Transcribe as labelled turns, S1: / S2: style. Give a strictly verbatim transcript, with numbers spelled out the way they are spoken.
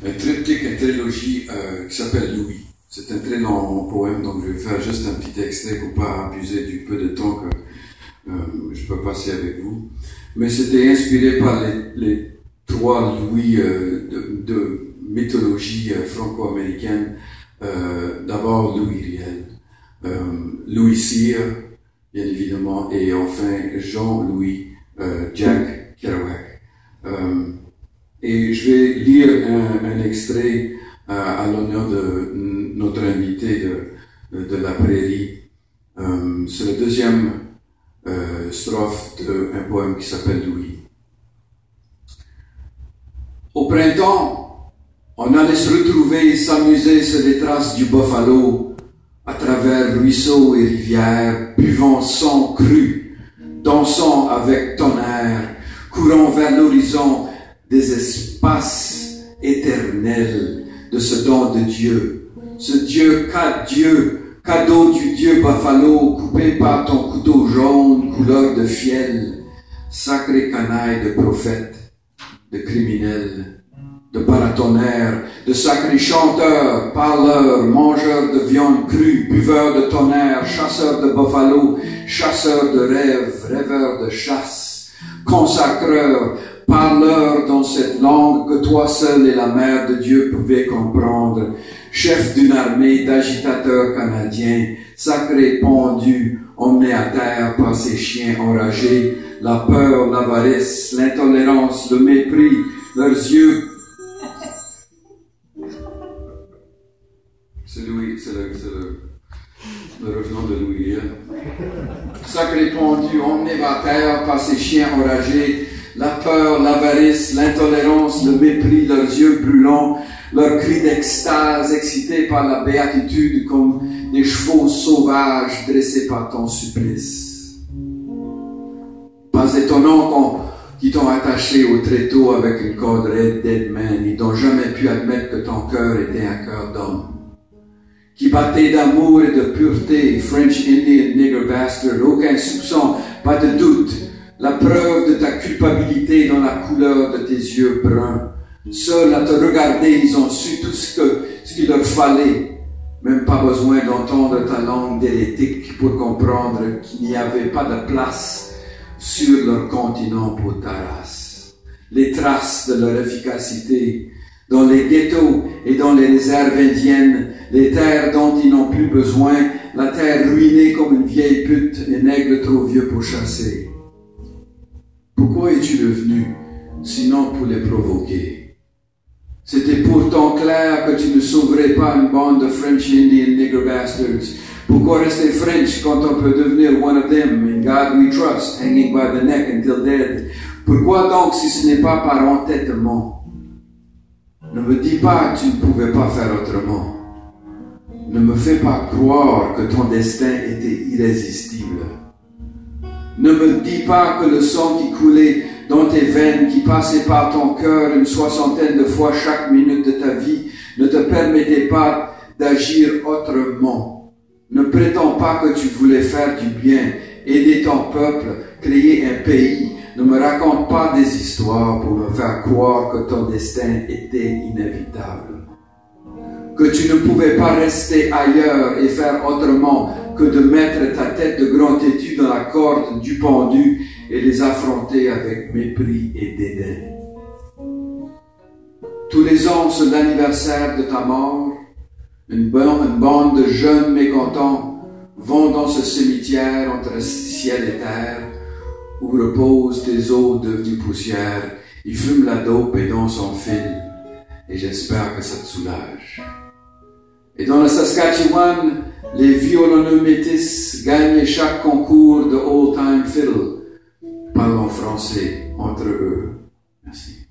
S1: un triptyque, une trilogie euh, qui s'appelle Louis. C'est un très long poème, donc je vais faire juste un petit extrait pour pas abuser du peu de temps que euh, je peux passer avec vous. Mais c'était inspiré par les, les trois Louis euh, de, de mythologie euh, franco-américaine. Euh, D'abord Louis Riel, euh, Louis Cyr, bien évidemment, et enfin Jean-Louis euh, Jack Kerouac. Euh, et je vais lire un, un extrait euh, à l'honneur de notre invité de, de la prairie. Euh, C'est la deuxième euh, strophe d'un poème qui s'appelle Louis. Au printemps, on allait se retrouver et s'amuser sur les traces du buffalo, à travers ruisseaux et rivières, buvant sang cru, dansant avec tonnerre, courant vers l'horizon des espaces éternels de ce don de Dieu, ce Dieu, Dieu, cadeau du Dieu buffalo, coupé par ton couteau jaune, couleur de fiel, sacré canaille de prophète, de criminel, de paratonnerre, de sacrés chanteurs, parleurs, mangeurs de viande crue, buveurs de tonnerre, chasseurs de buffalo, chasseurs de rêves, rêveurs de chasse, consacreurs, parleurs dans cette langue que toi seul et la mère de Dieu pouvaient comprendre, chef d'une armée d'agitateurs canadiens, sacré pendu, emmené à terre par ces chiens enragés, la peur, l'avarice, l'intolérance, le mépris, leurs yeux. C'est Louis, c'est le, le, le revenant de Louis. Hein? Sacré pendu, emmené à terre par ces chiens enragés, la peur, l'avarice, l'intolérance, le mépris, leurs yeux brûlants, leurs cris d'extase excités par la béatitude comme des chevaux sauvages dressés par ton supplice. Pas étonnant qu'on, qui t'ont attaché au tréteau avec une corde raide d'Edman, ils n'ont jamais pu admettre que ton cœur était un cœur d'homme, qui battait d'amour et de pureté, French Indian nigger bastard, aucun soupçon, pas de doute, la preuve de ta culpabilité dans la couleur de tes yeux bruns. Seuls à te regarder, ils ont su tout ce que, ce qu'il leur fallait. Même pas besoin d'entendre ta langue délétique pour comprendre qu'il n'y avait pas de place sur leur continent pour ta race. Les traces de leur efficacité, dans les ghettos et dans les réserves indiennes, les terres dont ils n'ont plus besoin, la terre ruinée comme une vieille pute, un aigle trop vieux pour chasser. Pourquoi es-tu revenu, sinon pour les provoquer? C'était pourtant clair que tu ne sauverais pas une bande de French Indian nigger bastards. Pourquoi rester French quand on peut devenir one of them, in God we trust, hanging by the neck until dead? Pourquoi donc si ce n'est pas par entêtement? Ne me dis pas que tu ne pouvais pas faire autrement. Ne me fais pas croire que ton destin était irrésistible. Ne me dis pas que le sang qui coulait dans tes veines, qui passait par ton cœur une soixantaine de fois chaque minute de ta vie, ne te permettait pas d'agir autrement. Ne prétends pas que tu voulais faire du bien, aider ton peuple, créer un pays. Ne me raconte pas des histoires pour me faire croire que ton destin était inévitable. Que tu ne pouvais pas rester ailleurs et faire autrement que de mettre ta tête de grand têtu dans la corde du pendu et les affronter avec mépris et dédain. Tous les ans, sur l'anniversaire de ta mort, une bande de jeunes mécontents vont dans ce cimetière entre ciel et terre où reposent tes os devenus poussière. Ils fument la dope et dansent en fil, et j'espère que ça te soulage. Et dans le Saskatchewan, les violonneux métis gagnent chaque concours de old-time fiddle. Parlons français entre eux. Merci.